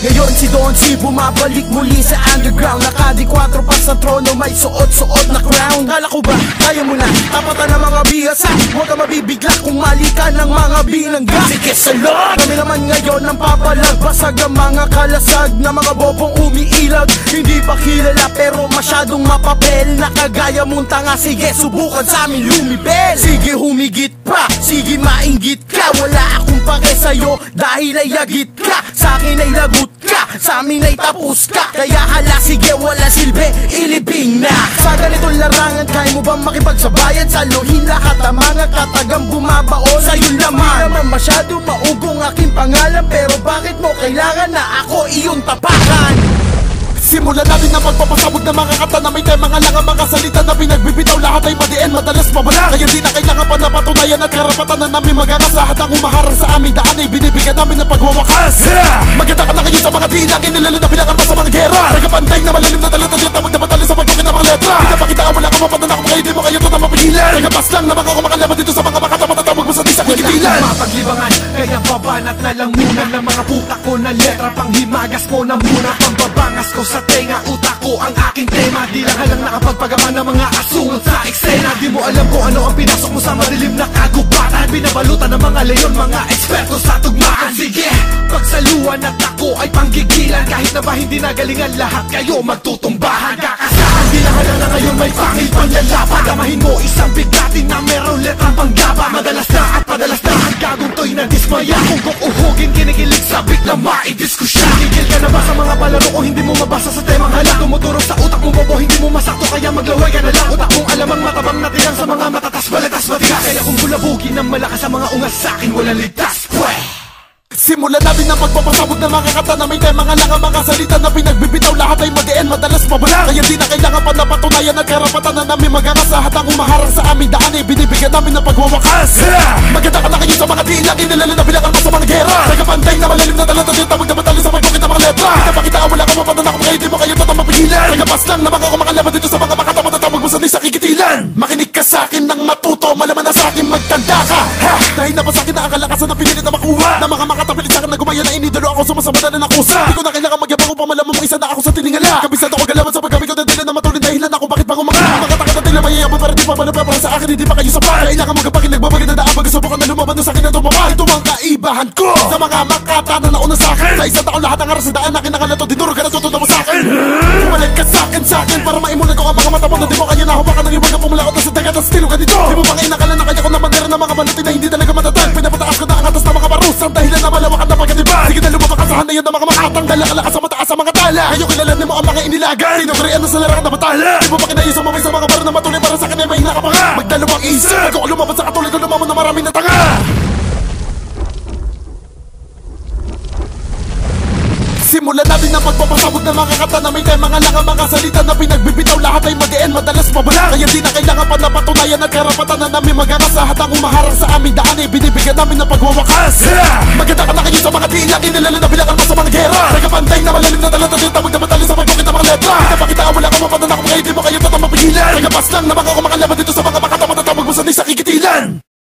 Ngayon si Don C bumabalik muli sa underground. Nakadi-4 pa sa trono, may suot-suot na crown. Kala ko ba, kaya mo na, tapatan ng mga bihasa. Huwag ka mabibigla kung mali ka ng mga binangga. Sige salot! Kami naman ngayon ang papalag. Basag ang mga kalasag na mga bobong umiilag. Hindi pa kilala pero masyadong mapapel. Nakagaya mong tanga, sige subukan sa amin lumibel. Sige humigit pa, sige mainggit ka. Wala akong pake sa'yo dahil ay agit ka. Sa akin ay lagot ka, sa amin ay tapos ka. Kaya hala sige wala silbi, ilibing na. Sa ganitong larangan kaya mo bang makipagsabayan? Saluhin lahat ang mga katagang bumabao sa'yo naman. Hindi naman masyado maugong aking pangalan, pero bakit mo kailangan na ako iyong tapakan? Simulan natin na pagpapasabog ng mga kata na may temang lang ang mga salita na pinagbibitaw. Lahat ay madiin, madalas mabala. Kaya di na kailangan pa na patunayan at karapatan na namin magagas. Lahat ang umaharang sa aming daan ay binibigyan namin ng pagwawakas. Maganda ka na kayo sa mga dilang inilalo na pinakar pa sa mga gera. Nagkapantay na malalim na talata dito magdabatali sa pagkukin ng mga letra. Hindi pa kita wala ka mapatan ako kayo, di mo kayo ito na mapigilan. Nagkapas lang na mga kumakalaban dito sa mga makata matatawag mo sa di sa kikitilan. Mapaglibangan, kaya babanat na lang muna ng mga puta ko na letra. Panghimagas ko na muna, pambabangas ko sa tenga, utak ko ang aking tema. Di lang halang nakapagpagaman ng mga asungot sa eksena. Di mo alam kung ano ang pinasok mo sa madilim na kagubatan. Binabalutan ng mga leyon, mga eksperto sa tugmaan. Sige, pagsaluan at ako ay panggigilan. Kahit na ba hindi nagalingan lahat kayo magtutumbahan. Kakasahan, di lang halang na ngayon may pangil panlalaban. Damahin mo isang bigatin na meron letrang panggaba. Madalas na at padalas na ang gagong to'y nadismaya. Kung kukuhugin, kinikilig, sabik na maidis ko siya. Kikil ka na ba sa mga palaro o hindi mo mabasa sa temang hala? Tumuturo sa utak mo bobo, hindi mo masakto kaya maglaway ka na lang. Utak mong alamang matabang natirang sa mga matatas, balatas, matigas. Kaya kung bulabugin ng malakas sa mga ungas sa akin, walang ligtas, pweh. Simulan natin ang pagpapasabog ng mga kata na may temang lang ang mga salita na pinagbibitaw. Lahat ay madiin, madalas mabala. Kaya di na kailangan pa na patunayan at karapatan na namin magagas. Lahat ang umaharang sa aming daan ay binibigyan namin ng pagwawakas. Maganda ka na kayo sa mga dilang inilalo na pinakar pa sa mga gera. Nagkapantay na malalim na talata dito magdabatali sa pagkukin ng mga letra. Hindi pa kita wala ka mapatan ako kayo, di mo kayo ito na mapigilan. Nagkapas lang na mga kumakalaban dito sa mga makata matatawag mo sa di sa kikitilan. Makinig ka sa akin ng matuto, malaman na sa akin magtanda ka. Dahil na pa sa akin na ang kalakasan na pinilit na makuha na mga makatapilit sa akin na gumaya na inidalo ako sumasama na nakusa. Hindi ko na kailangan magyabang upang malaman mong isa na ako sa tiningala. Kabisado ko galawan sa paggamit ko ng dila na matulin dahilan ako bakit pa kumakain. Makataka na tila mayayabang para di pa manapapara sa akin, hindi pa kayo sapat. Kailangan magkapakin nagbabagin na daan magkasubukan na lumaban na sa akin na tumama. Ito ang kaibahan ko sa mga makata na nauna sa akin. Sa isang taon lahat ang aras sa daan akin nakalato, dinuro ka na tutunan mo sa akin. Bumalik ka sa akin para maimulan ko ang mga mata mo na di mo kaya nahawakan ng iwag na pumulakot na sa dagat at stilo ka dito. Di mo bang inakala na kaya ko na bandera ng mga manutin na hindi talaga matatag. Pinapataas ko na ang atas na mga parusang dahilan na malawakan na pagkatibay. Sige na lumabak ka sa hanayan ng mga makatang dala ka lakas sa mataas sa mga tala. Ngayon kilalanin mo ang mga inilagan, tinukrian na sa larangan na batala. Di mo ba kinayos ang mamay sa mga baro na matuloy para sa akin ay mahina ka pa nga. Magdalawang isip, kung lumabas sa katulad ko lumamon na maraming na tanga. Simulan natin ang pagpapasabog ng mga kata na may temang lang ang mga salita na pinagbibitaw. Lahat ay madiin, madalas mabala. Kaya di na kailangan pa na patunayan at karapatan na namin magagas. Lahat ang umaharang sa aming daan ay binibigyan namin ng pagwawakas. Maganda ka na kayo sa mga dilang inilalo na pinakar pa sa mga gera. Nagkapantay na malalim na talata dito magdabatali sa pagkukin ng mga letra. Hindi pa kita wala ka mapatan ako kayo, di mo kayo ito na mapigilan. Nagkapas lang na mga kumakalaban dito sa mga makata matatawag mo sa di sa kikitilan.